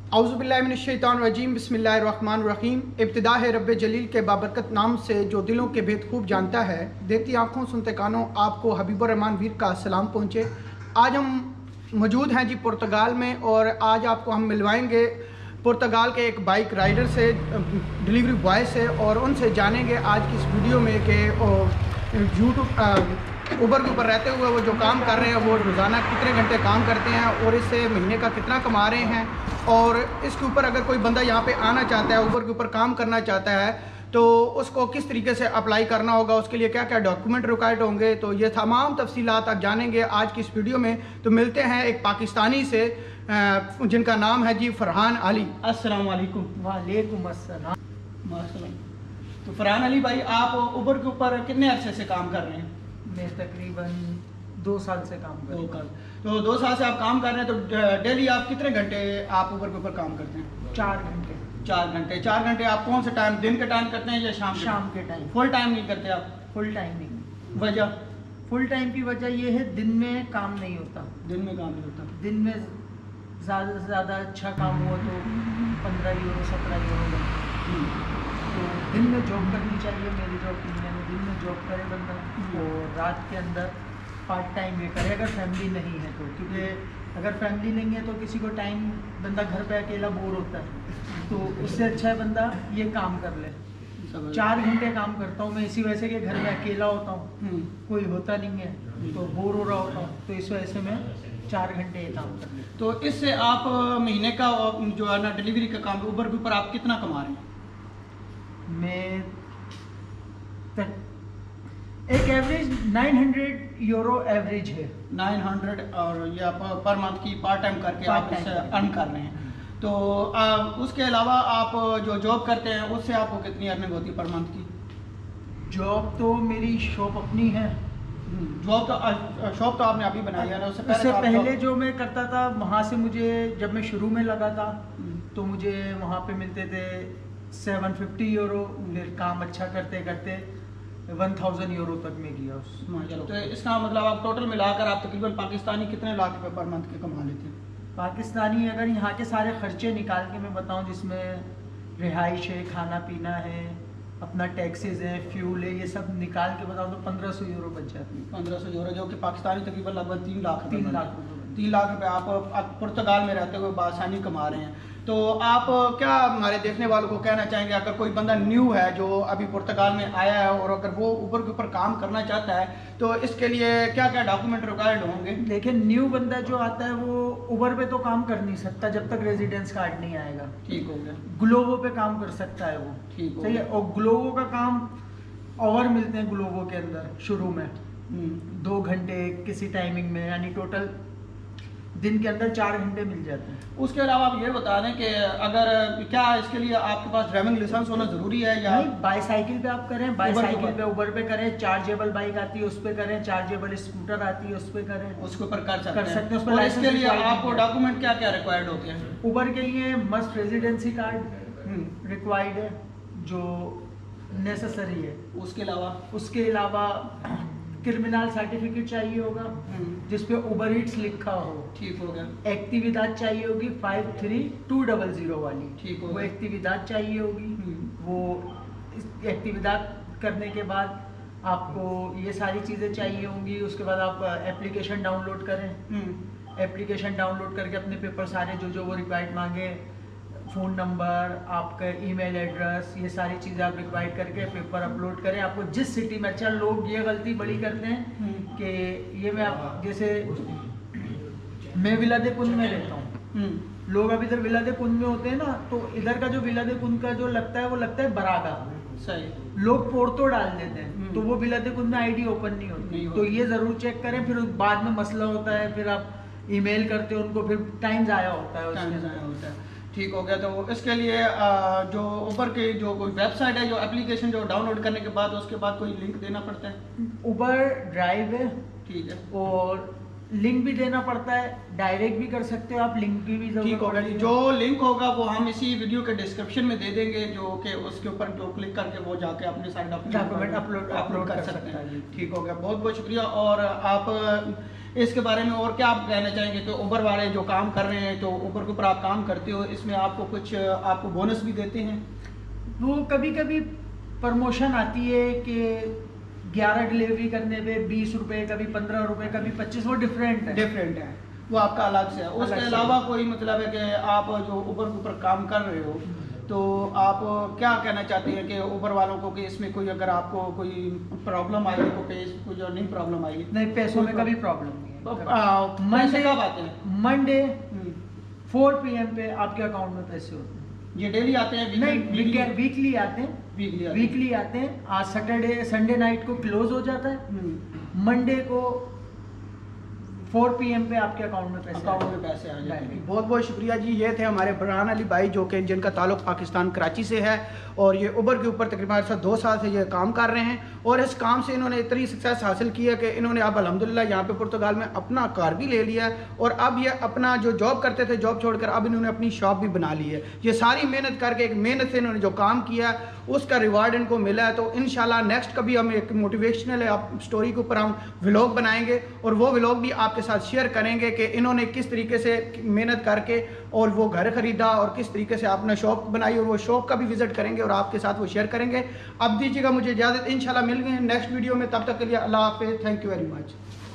औज़ुबिल्लाहिमिनश्शैतानिर्रजीम बिस्मिल्लाहिर्रहमानिर्रहीम। इब्तिदा है रब्बे जलील के बाबरकत नाम से जो दिलों के भेद खूब जानता है। देखती आँखों सुनते कानों आपको हबीबुर रहमान वीर का सलाम पहुँचे। आज हम मौजूद हैं जी पुर्तगाल में, और आज आपको हम मिलवाएंगे पुर्तगाल के एक बाइक राइडर से, डिलीवरी बॉय से, और उनसे जानेंगे आज की इस वीडियो में कि यूट्यूब उबर के ऊपर रहते हुए वो जो काम कर रहे हैं वो रोज़ाना कितने घंटे काम करते हैं और इससे महीने का कितना कमा रहे हैं, और इसके ऊपर अगर कोई बंदा यहाँ पे आना चाहता है, उबर के ऊपर काम करना चाहता है, तो उसको किस तरीके से अप्लाई करना होगा, उसके लिए क्या क्या डॉक्यूमेंट रिक्वायर्ड होंगे, तो ये तमाम तफसीलात आप जानेंगे आज की इस वीडियो में। तो मिलते हैं एक पाकिस्तानी से जिनका नाम है जी फरहान अली। अस्सलाम वालेकुम। वालेकुम अस्सलाम। तो फरहान अली भाई, आप उबर के ऊपर कितने अरसे से काम कर रहे हैं? मैं तकरीबन 2 साल से काम कर रहा हूँ। तो 2 साल से आप काम कर रहे हैं, तो डेली आप कितने घंटे आप उबर के ऊपर काम करते हैं? 4 घंटे। 4 घंटे आप कौन से टाइम, दिन के टाइम करते हैं या शाम के टाइम? फुल टाइम नहीं करते आप? फुल टाइम नहीं। वजह? फुल टाइम की वजह यह है, दिन में काम नहीं होता। दिन में काम नहीं होता। दिन में ज़्यादा से ज़्यादा अच्छा काम हुआ तो 15 यूरो 17 यूरो। तो दिन में जॉब करनी चाहिए मेरी जॉब में। दिन में जॉब करे बंदा, और रात के अंदर पार्ट टाइम ये करे अगर फैमिली नहीं है तो, क्योंकि अगर फैमिली नहीं है तो किसी को टाइम, बंदा घर पे अकेला बोर होता है, तो उससे अच्छा है बंदा ये काम कर ले। 4 घंटे काम करता हूँ मैं इसी वजह से कि घर में अकेला होता हूँ, कोई होता नहीं है तो बोर हो रहा होता हूँ, तो इस वजह से मैं 4 घंटे ये काम कर लेता। तो इससे आप महीने का जो है ना डिलीवरी का काम उबर के ऊपर आप कितना कमा रहे हैं? मैं एक एवरेज 900 यूरो एवरेज है। 900, और ये आप पर मंथ की पार्ट टाइम करके आप इससे अर्न कर रहे हैं। तो उसके अलावा आप जो जॉब करते हैं उससे आपको कितनी अर्निंग होती है पर मंथ की? जॉब तो मेरी शॉप अपनी है। शॉप तो आपने अभी बनाई है ना? उससे पहले जो मैं करता था वहाँ से मुझे, जब मैं शुरू में लगा था तो मुझे वहाँ पे मिलते थे 750 यूरो। फिर काम अच्छा करते करते 1000 यूरो तक में गया। तो इसका मतलब आप टोटल मिलाकर आप तकरीबन पाकिस्तानी कितने लाख रुपए पर मंथ के कमा लेते हैं? पाकिस्तानी अगर यहाँ के सारे खर्चे निकाल के मैं बताऊँ, जिसमें रिहाइश है, खाना पीना है, अपना टैक्सेस है, फ्यूल है, ये सब निकाल के बताऊँ तो 1500 यूरो बच जाती है। 1500 यूरो, जो कि पाकिस्तानी तकरीबन लगभग 3 लाख रुपये। 3 लाख रुपये आप पुर्तगाल में रहते हुए बासानी कमा रहे हैं। तो आप क्या हमारे देखने वालों को कहना चाहेंगे, अगर कोई बंदा न्यू है जो अभी पुर्तगाल में आया है और अगर वो उबर के ऊपर काम करना चाहता है, तो इसके लिए क्या क्या डॉक्यूमेंट रिक्वायर्ड होंगे? देखिए, न्यू बंदा जो आता है वो उबर पे तो काम कर नहीं सकता जब तक रेजिडेंस कार्ड नहीं आएगा। ठीक हो गया। ग्लोवो पे काम कर सकता है वो। ठीक सही है। और ग्लोवो का काम और मिलते हैं ग्लोवो के अंदर शुरू में 2 घंटे किसी टाइमिंग में, यानी टोटल दिन के अंदर 4 घंटे मिल जाते हैं। उसके अलावा आप ये बता दें कि अगर क्या इसके लिए आपके पास ड्राइविंग लाइसेंस होना जरूरी है या नहीं? बाईसाइकिल पे आप करें, बाईसाइकिल पे उबर पे करें, चार्जेबल बाइक आती है उस पे करें, चार्जेबल स्कूटर आती है उस पे करें, उसके ऊपर कर सकते हैं। उस पर इसके लिए आपको डॉक्यूमेंट क्या क्या रिक्वायर्ड होते हैं? उबर के लिए मस्ट रेजिडेंसी कार्ड रिक्वायर्ड है जो नेसेसरी है। उसके अलावा क्रिमिनल सर्टिफिकेट चाहिए होगा जिसपे उबर ईट्स लिखा हो। ठीक हो गया। एक्टिविदाद चाहिए होगी 53200 वाली। ठीक हो वो गया। एक्टिविदाद चाहिए होगी। वो एक्टिविदाद करने के बाद आपको ये सारी चीज़ें चाहिए होंगी। उसके बाद आप एप्लीकेशन डाउनलोड करें। एप्लीकेशन डाउनलोड करके अपने पेपर सारे जो वो रिक्वायर्ड मांगे, फ़ोन नंबर, आपका ईमेल एड्रेस, ये सारी चीज़ें आप रिक्वायर्ड करके पेपर अपलोड करें। आपको जिस सिटी में, अच्छा लोग ये गलती बड़ी करते हैं कि ये मैं आप, जैसे मैं विलादे कुंद में रहता हूँ, लोग अब इधर विलादे कुंद में होते हैं ना, तो इधर का जो विलादे कुंद का जो लगता है वो लगता है बरागा। सही। लोग पोर्तो डाल देते हैं तो वो विलादे कुंद में आईडी ओपन नहीं होती। तो ये ज़रूर चेक करें, फिर बाद में मसला होता है, फिर आप ईमेल करते हो उनको, फिर टाइम ज़ाया होता है। ठीक हो गया। तो इसके लिए जो उबर के जो कोई वेबसाइट है, जो एप्लीकेशन जो डाउनलोड करने के बाद उसके बाद कोई लिंक देना पड़ता है? उबर ड्राइव है। ठीक है। और लिंक भी देना पड़ता है, डायरेक्ट भी कर सकते हो आप, लिंक की भी ठीक होगा जी। जो लिंक होगा वो हम इसी वीडियो के डिस्क्रिप्शन में दे देंगे, जो कि उसके ऊपर जो क्लिक करके वो जाके अपने सारे डॉक्यूमेंट अपलोड कर सकते हैं। ठीक हो गया, बहुत बहुत शुक्रिया। और आप इसके बारे में और क्या आप कहना चाहेंगे? तो उबर वाले जो काम कर रहे हैं, तो उबर के ऊपर आप काम करते हो, इसमें आपको कुछ आपको बोनस भी देते हैं? वो कभी कभी प्रमोशन आती है कि 11 डिलीवरी करने पे 20 रुपये, कभी 15 रुपये, कभी 25, वो डिफरेंट है, वो आपका अलग से है। उसके अलावा कोई मतलब है कि आप जो उबर के ऊपर काम कर रहे हो, तो आप क्या कहना चाहते हैं कि उबर वालों को कि इसमें कोई अगर आपको कोई प्रॉब्लम आई हो, कोई जो नहीं प्रॉब्लम आई? नहीं, पैसों में कभी प्रॉब्लम नहीं है। तो मंडे कब आते हैं? मंडे 4 PM पे आपके अकाउंट में पैसे होते हैं। ये डेली आते हैं? नहीं, वीकली आते हैं। वीकली आते हैं। आज संडे नाइट को क्लोज हो जाता है, मंडे को 4 PM पे आपके अकाउंट में पैसे आ जाते हैं। बहुत बहुत शुक्रिया जी। ये थे हमारे बरहान अली भाई, जो कि जिनका ताल्लुक पाकिस्तान कराची से है, और ये उबर के ऊपर तकरीबन 2 साल से ये काम कर रहे हैं, और इस काम से इन्होंने इतनी सक्सेस हासिल की है कि इन्होंने अब अल्हम्दुलिल्लाह यहाँ पे पुर्तगाल में अपना कार भी ले लिया है, और अब ये अपना जो जॉब करते थे, जॉब छोड़कर अब इन्होंने अपनी शॉप भी बना ली है। ये सारी मेहनत करके, एक मेहनत से इन्होंने जो काम किया है उसका रिवार्ड इनको मिला है। तो इंशाल्लाह नेक्स्ट कभी हम एक मोटिवेशनल स्टोरी के ऊपर हम व्लॉग बनाएंगे, और वो व्लॉग भी आपके साथ शेयर करेंगे कि इन्होंने किस तरीके से मेहनत करके और वो घर खरीदा, और किस तरीके से अपना शॉप बनाई, और वो शॉप का भी विजिट करेंगे और आपके साथ वो शेयर करेंगे। अब दीजिएगा मुझे इजाज़त, इंशाल्लाह मिल गए नेक्स्ट वीडियो में। तब तक के लिए अल्लाह हाफ़िज़, थैंक यू वेरी मच।